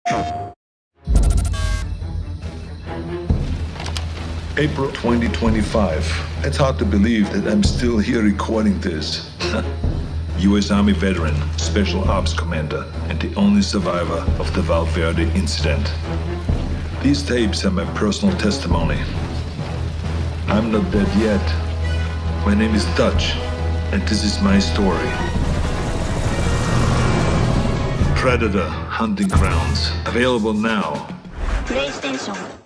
April 2025. It's hard to believe that I'm still here recording this. U.S. Army veteran, Special Ops Commander, and the only survivor of the Valverde incident. These tapes are my personal testimony. I'm not dead yet. My name is Dutch, and this is my story. Predator Hunting Grounds, available now. PlayStation